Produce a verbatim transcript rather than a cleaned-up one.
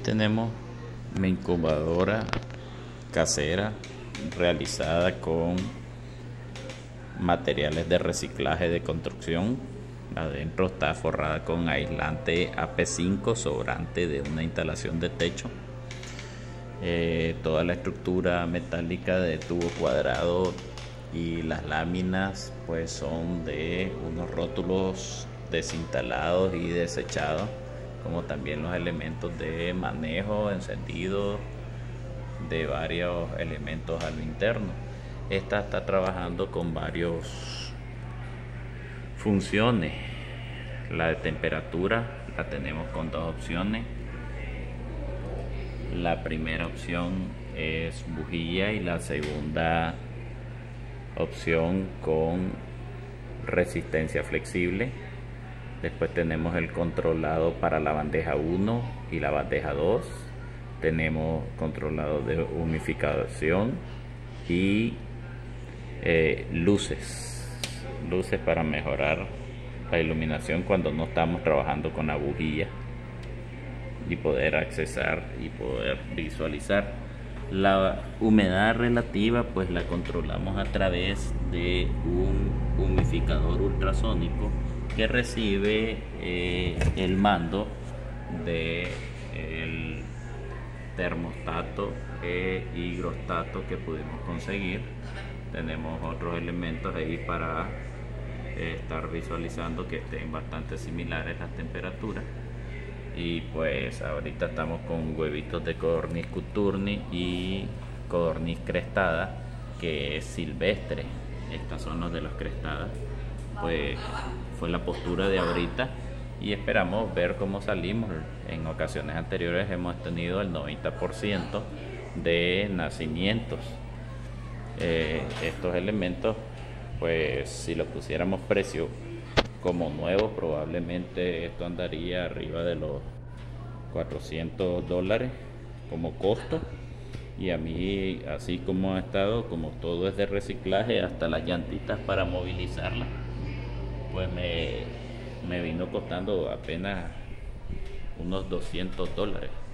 tenemos mi incubadora casera realizada con materiales de reciclaje de construcción. Adentro está forrada con aislante A P cinco sobrante de una instalación de techo. Eh, toda la estructura metálica de tubo cuadrado y las láminas pues son de unos rótulos desinstalados y desechados, como también los elementos de manejo, encendido de varios elementos a lo interno. Esta está trabajando con varias funciones. La de temperatura la tenemos con dos opciones. La primera opción es bujía y la segunda opción con resistencia flexible. Después tenemos el controlado para la bandeja uno y la bandeja dos. Tenemos controlado de humificación y eh, luces. Luces para mejorar la iluminación cuando no estamos trabajando con la bujía y poder accesar y poder visualizar. La humedad relativa pues la controlamos a través de un humificador ultrasónico que recibe eh, el mando de el termostato e higrostato que pudimos conseguir. Tenemos otros elementos ahí para eh, estar visualizando que estén bastante similares las temperaturas. Y pues ahorita estamos con huevitos de codorniz coturni y codorniz crestada, que es silvestre. Estas son los de las crestadas. Pues fue la postura de ahorita y esperamos ver cómo salimos. En ocasiones anteriores hemos tenido el noventa por ciento de nacimientos. Eh, estos elementos, pues si lo pusiéramos precio como nuevo, probablemente esto andaría arriba de los cuatrocientos dólares como costo. Y a mí, así como ha estado, como todo es de reciclaje, hasta las llantitas para movilizarlas, pues me, me vino costando apenas unos doscientos dólares.